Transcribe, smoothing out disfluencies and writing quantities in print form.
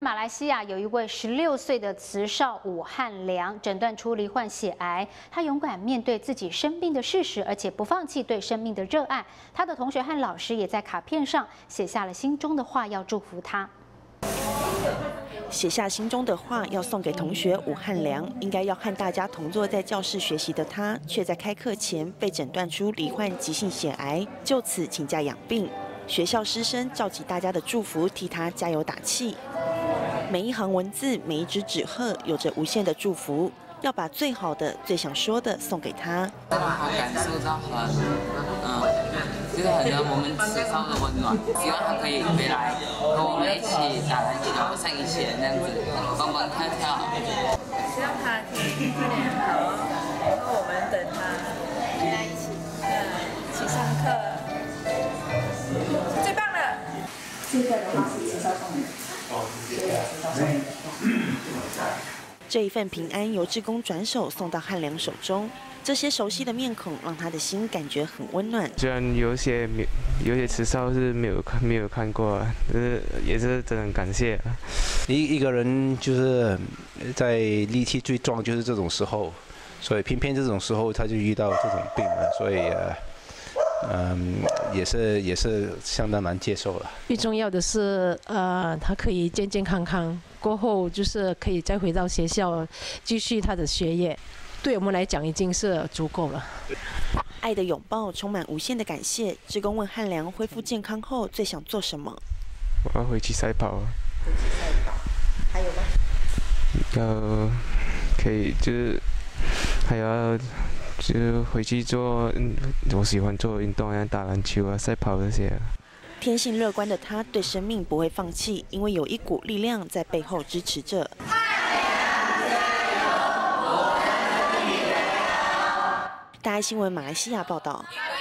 马来西亚有一位16岁的慈少武汉良，诊断出罹患血癌。他勇敢面对自己生病的事实，而且不放弃对生命的热爱。他的同学和老师也在卡片上写下了心中的话，要祝福他。 写下心中的话要送给同学武汉良，应该要和大家同坐在教室学习的他，却在开课前被诊断出罹患急性血癌，就此请假养病。学校师生召集大家的祝福，替他加油打气。每一行文字，每一只纸鹤，有着无限的祝福，要把最好的、最想说的送给他。 真的好感受到就是很让我们慈少的温暖，希望他可以回来和我们一起打篮球，像以前那样子蹦蹦跳跳。 希望他可以快点好，然后我们等他回来一起上课，最棒了。 这个的话是慈少送的。 这一份平安由志工转手送到汉良手中，这些熟悉的面孔让他的心感觉很温暖。 虽然有些慈少是没有看过，也是真的很感谢。 一个人就是在力气最壮就是这种时候，所以偏偏这种时候他就遇到这种病了，所以也是相当难接受了。 最重要的是，他可以健健康康，过后就是可以再回到学校继续他的学业，对我们来讲已经是足够了。 爱的拥抱充满无限的感谢。志工问汉良恢复健康后最想做什么？ 我要回去赛跑。 回去赛跑，还有吗？ 可以就是还要。就回去做，我喜欢做运动，像打篮球啊、赛跑这些。 天性乐观的他，对生命不会放弃，因为有一股力量在背后支持着。大爱新闻马来西亚报道。